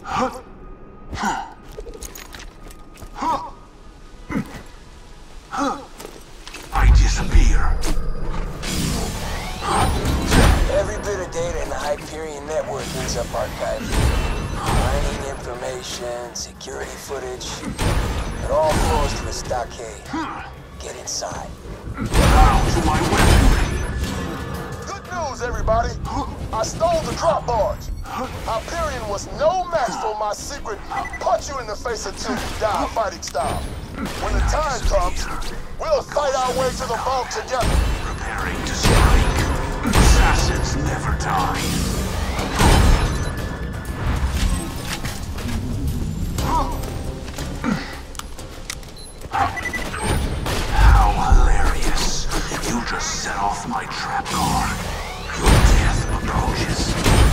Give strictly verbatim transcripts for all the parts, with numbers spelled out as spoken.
I disappear. Every bit of data in the Hyperion network ends up archived. Mining information, security footage, it all flows to the stockade. Get inside. How's my weaponry? Good news, everybody. I stole the drop barge. Hyperion was no match for my secret punch you in the face until you die fighting style. When the time comes, we'll fight our way to the vault together. Preparing to strike. Assassins never die. How hilarious. You just set off my trap guard. Your death approaches.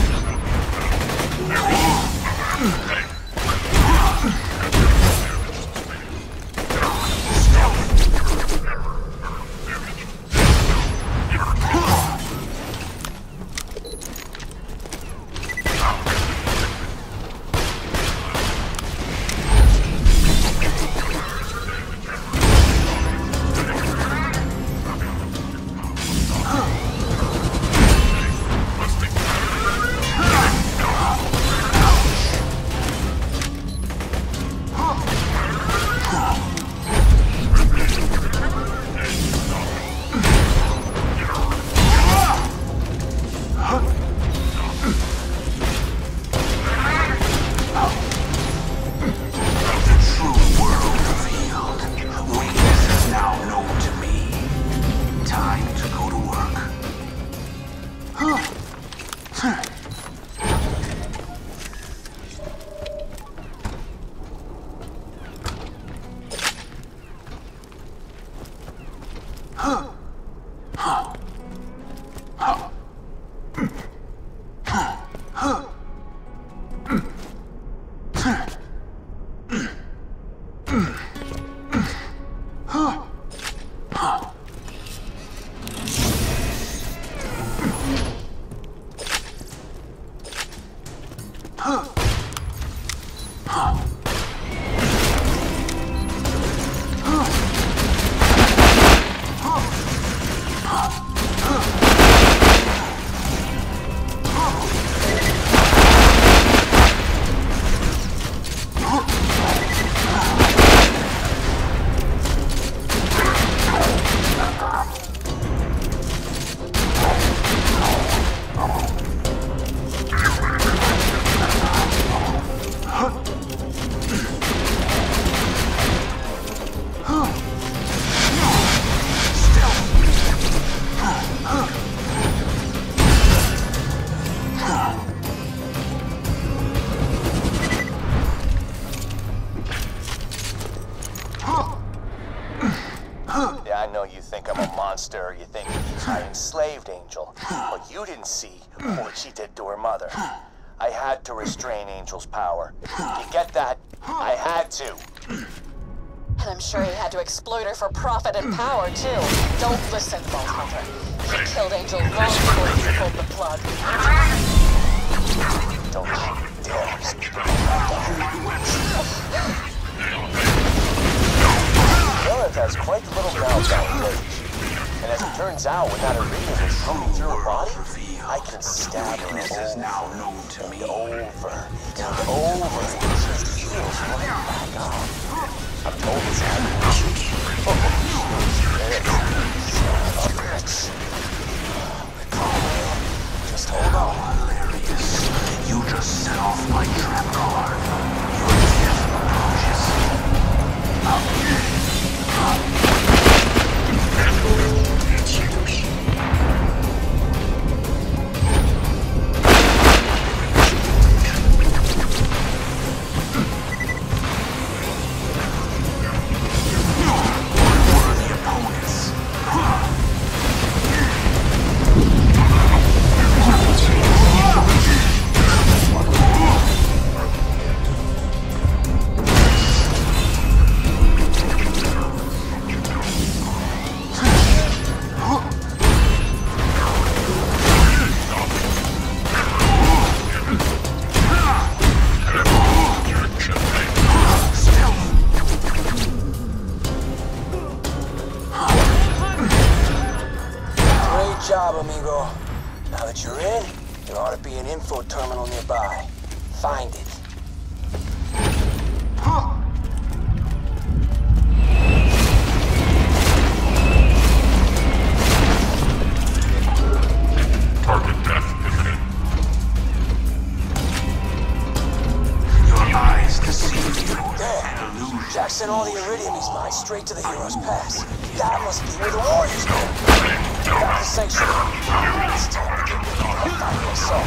monster, you think I enslaved Angel. But you didn't see what she did to her mother. I had to restrain Angel's power. You get that? I had to. And I'm sure he had to exploit her for profit and power, too. Don't listen, Vault Hunter. He killed Angel long before he pulled the plug. Don't you dare speak about Lilith has quite the little meltdown rage. And as it turns out, without her reading is coming through her body, I can stab her Weakness is now known to me. and over and over. She feels right back up. I'm told it's happening. Just hold on. Hilarious. You just set off my trap card. Your death approaches. info terminal nearby. Find it. Target death imminent. Your eyes deceive you. Damn. An illusion. Jack sent all the Iridium he's mined straight to the Heroes Pass. That must be where the Warriors go. Got the sanctuary. It's time to get rid of the fight myself.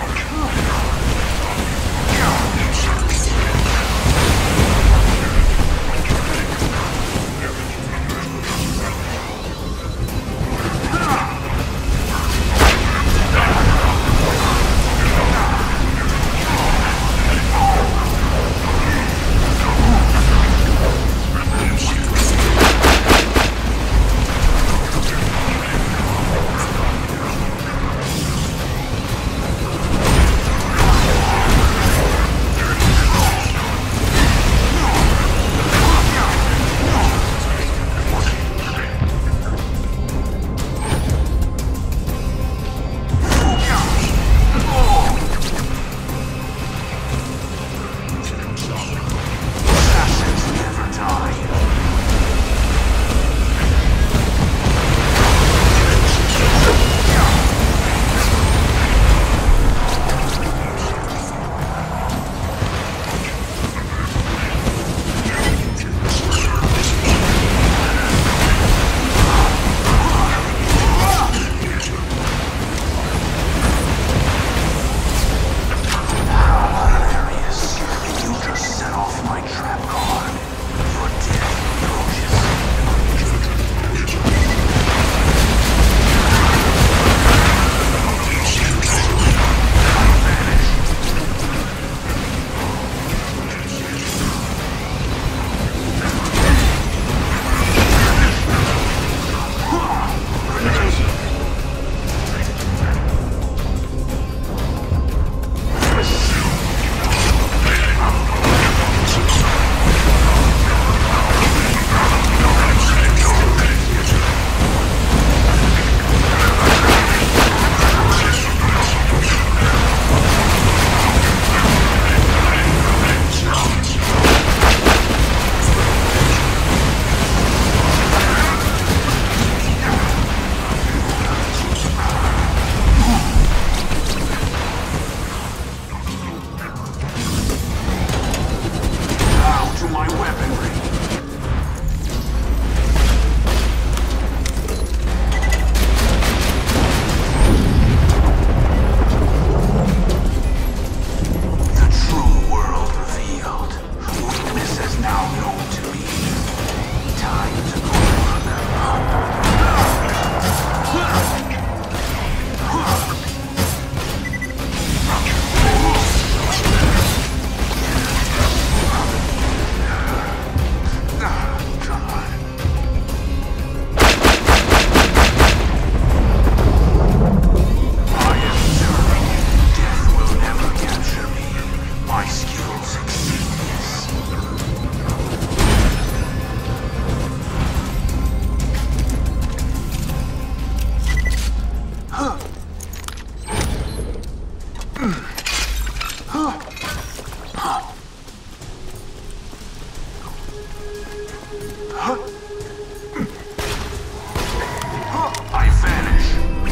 I vanish.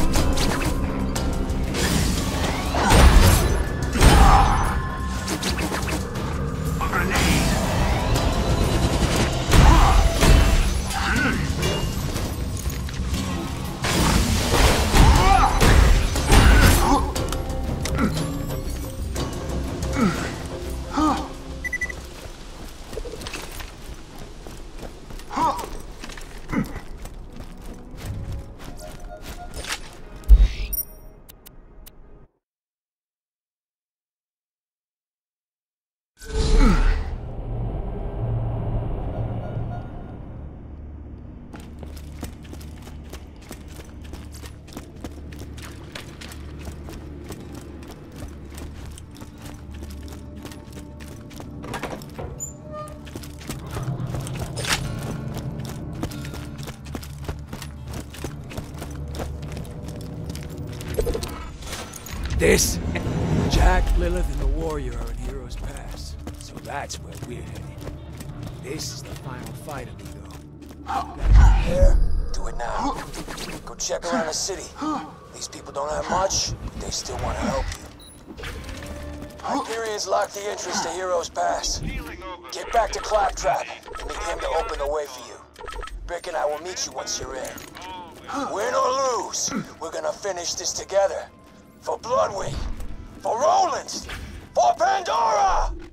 A grenade. This Jack, Lilith, and the Warrior are in Heroes Pass, so that's where we're headed. This is the final fight, amigo. There, do it now. Go check around the city. These people don't have much, but they still want to help you. Hyperion's locked the entrance to Heroes Pass. Get back to Claptrap and need him to open the way for you. Brick and I will meet you once you're in. Win or lose, we're gonna finish this together. For Bloodwing, for Rollins, for Pandora!